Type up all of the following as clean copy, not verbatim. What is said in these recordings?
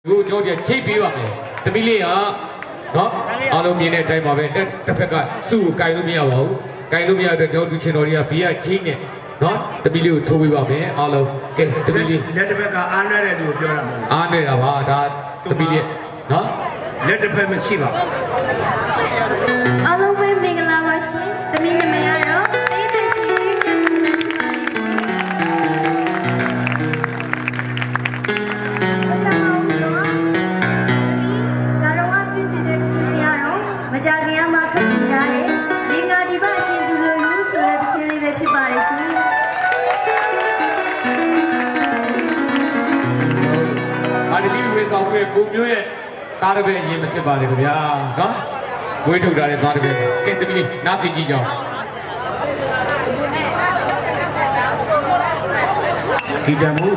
Gue jauh dia cipi apa? Temili ya, no? Alam ini day mabe, tapi kan su kayu ni awal, kayu ni ada jauh di channel dia biar cingnya, no? Temili itu apa? Alam ke temili. Lihat mereka aneh itu jualan. Aneh apa? Dah temili, no? Lihat mereka macam apa? Alam ini mengelawat sih, temili mana? Kumpulan tarbe ini macam mana tu ya? Kah? Gue tu dah ada tarbe. Kita pilih nasi hijau. Tidak mu.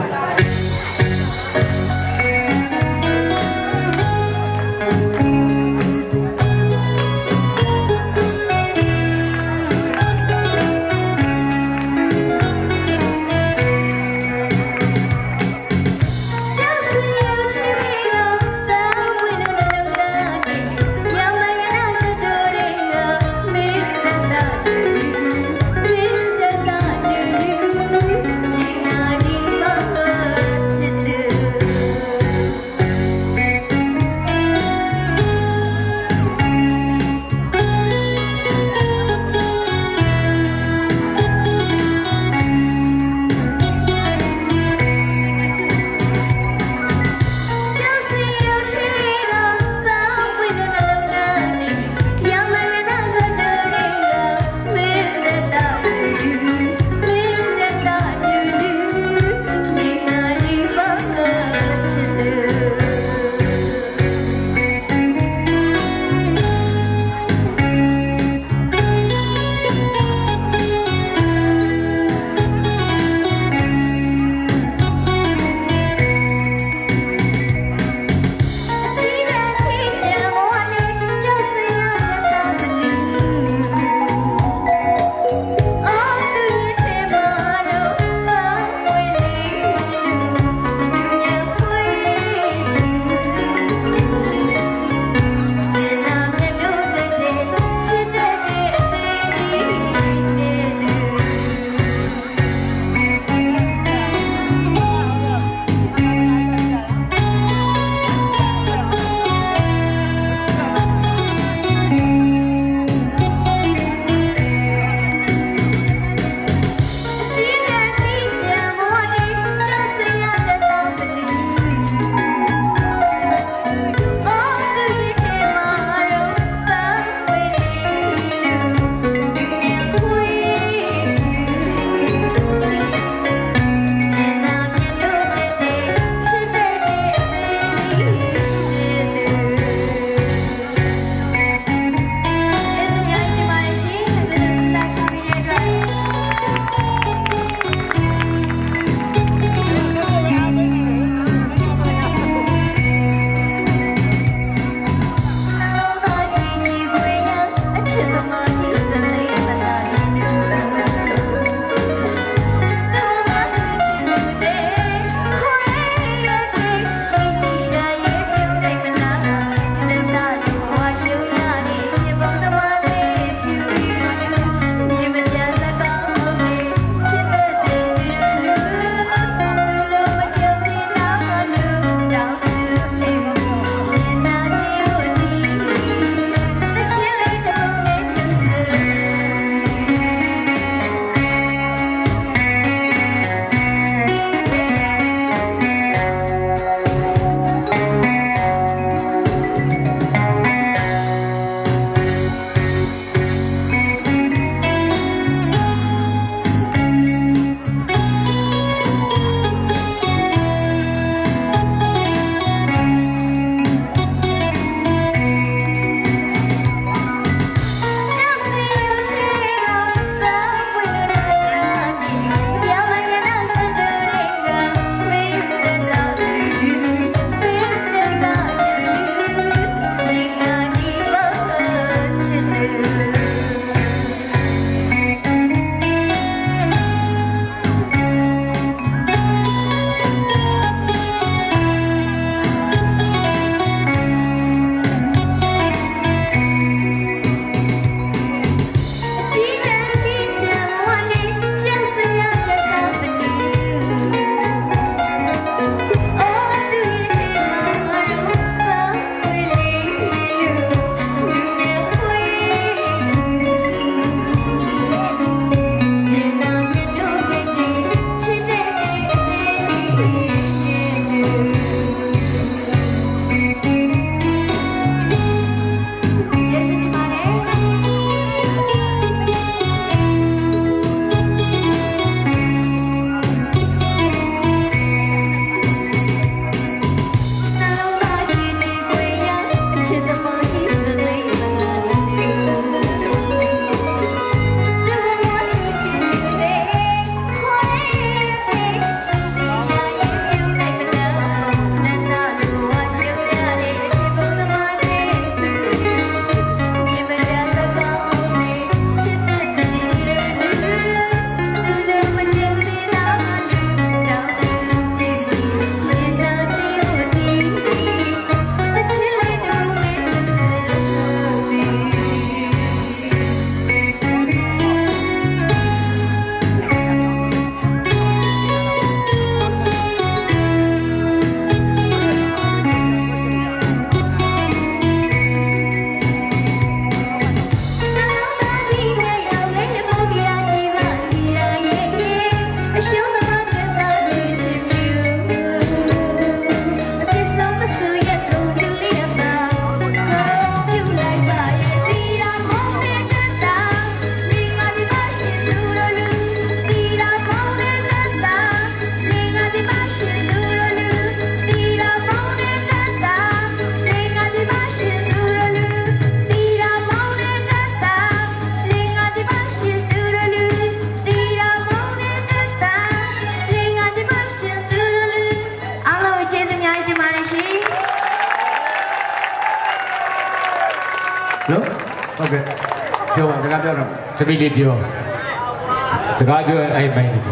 ဟုတ်ကဲ့ပြောပါစကားပြောတော့သမီးလေးပြောစကားပြောအဲ့မိုင်းလေးပြော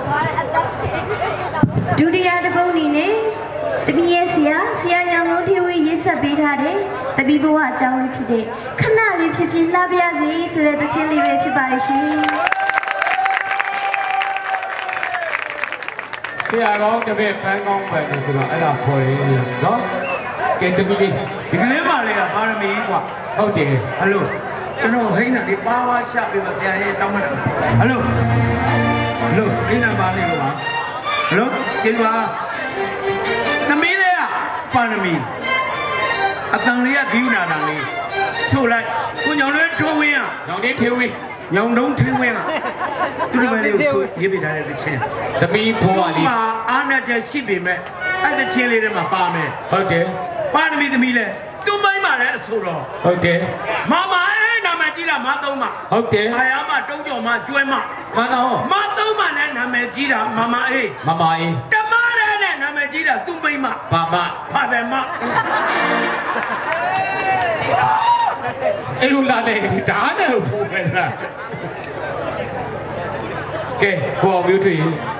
ဒုတိယတစ်ပုဒ်အနေနဲ့တမီးရဲ့ဆရာညောင်လုံးထေဝီရေးဆက်ပေးထားတယ်တပီးဘဝအကြောင်းလေးဖြစ်တဲ့ခဏလေးဖြစ်ဖြစ်လှပြစေဆိုတဲ့သချင်းလေးပဲဖြစ်ပါလိမ့်ရှင်ဆရာကောင်းတပည့်ပန်းကောင်းပဲဆိုတော့အဲ့ဒါခေါ်ရင်နော်ကဲသမီးလေးဒီကလေးမလေးကပါရမီကွာဟုတ်တယ်ဟယ်လိုကျွန်တော်ဟိန်းတာလေးပါဝါရှာပြီးတော့ဆရာရဲ့တောင်းမှတ်တယ်ဟယ်လိုဟိန်းတာပါလေးကွာဟယ်လိုကျေးဇူးပါသမီးလေးကပါရမီအတန်လေးကဒီနာတာလေးဆိုလိုက်ကိုညောင်လေးထိုးဝင်းอ่ะညောင်လေးထေဝီညောင်တုံးထင်းဝင်းอ่ะသူတို့ပဲလေးကိုဆိုရေးပြထားတဲ့တခြင်းသမီးဘဝလေးပါအားနဲ့ချက်ရှိပေမဲ့အဲ့တခြင်းလေးတွေမှာပါမယ်ဟုတ်တယ်ပါရမီသမီးလဲသူ့မိုင်းမှာလည်းအဆိုတော်ဟုတ်တယ်မမအဲ့နာမည်ကြီးတာမသုံးမဟုတ်တယ်အာယာမတုံးကြော်မကျွဲမမနော်မသုံးမနဲ့နာမည်ကြီးတာမမအေးမမအေးတမရဲနဲ့နာမည်ကြီးတာသူ့မိမဘာမဖာတယ်မအဲ့လိုလာတယ်ဒါနဲ့ဟုတ်ပဲလားကဲကိုအောင်မျိုးတွေ့